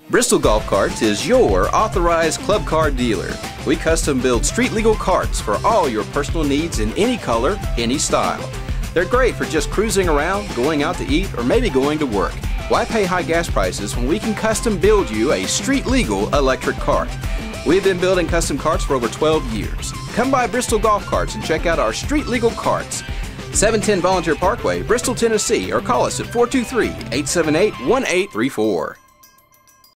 Bristol Golf Carts is your authorized club car dealer. We custom build street legal carts for all your personal needs in any color, any style. They're great for just cruising around, going out to eat, or maybe going to work. Why pay high gas prices when we can custom build you a street legal electric cart? We've been building custom carts for over 12 years. Come by Bristol Golf Carts and check out our street legal carts. 710 Volunteer Parkway, Bristol, Tennessee, or call us at 423-878-1834.